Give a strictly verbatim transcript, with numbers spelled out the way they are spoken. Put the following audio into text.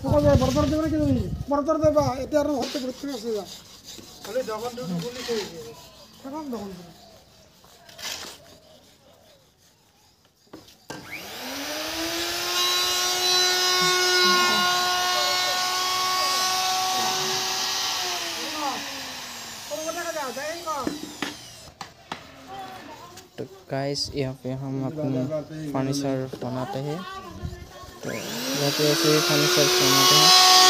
बरतर देबे कि बरतर देबा एते আর হতে করতে আছে যা খালি দোকান দুটো গুলি কই দিবে কেমন দোকান तो गाइस यहाँ पे हम अपने फर्नीचर बनाते हैं। तो यहाँ पे ऐसे फर्नीचर बनाते हैं।